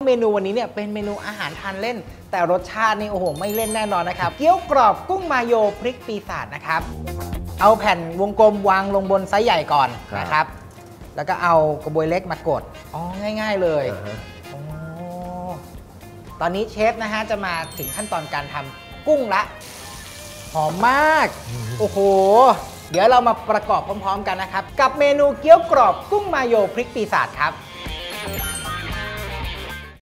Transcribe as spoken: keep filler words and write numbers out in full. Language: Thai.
เมนูวันนี้เนี่ยเป็นเมนูอาหารทานเล่นแต่รสชาตินี่โอ้โหไม่เล่นแน่นอนนะครับเกี๊ยวกรอบกุ้งมาโยพริกปีศาจนะครับเอาแผ่นวงกลมวางลงบนไซส์ใหญ่ก่อนนะครับแล้วก็เอากระบวยเล็กมากดอ๋อง่ายๆเลยโอ้ตอนนี้เชฟนะฮะจะมาถึงขั้นตอนการทำกุ้งละหอมมากโอ้โหเดี๋ยวเรามาประกอบพร้อมๆกันนะครับกับเมนูเกี๊ยวกรอบกุ้งมาโยพริกปีศาจครับ